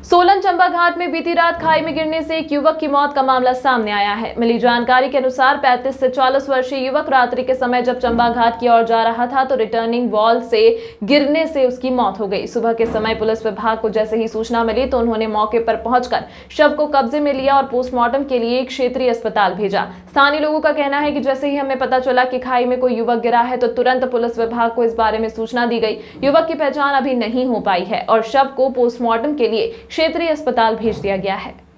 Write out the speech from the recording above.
सोलन चंबा घाट में बीती रात खाई में गिरने से एक युवक की मौत का मामला सामने आया है। मिली जानकारी के अनुसार 35 से 40 वर्षीय युवक रात्रि के समय जब चंबा घाट की ओर जा रहा था तो रिटर्निंग वॉल से गिरने से उसकी मौत हो गई। सुबह के समय पुलिस विभाग को जैसे ही सूचना मिली तो उन्होंने मौके पर पहुंचकर शव को कब्जे में लिया और पोस्टमार्टम के लिए एक क्षेत्रीय अस्पताल भेजा। स्थानीय लोगों का कहना है कि जैसे ही हमें पता चला कि खाई में कोई युवक गिरा है तो तुरंत पुलिस विभाग को इस बारे में सूचना दी गई। युवक की पहचान अभी नहीं हो पाई है और शव को पोस्टमार्टम के लिए क्षेत्रीय अस्पताल भेज दिया गया है।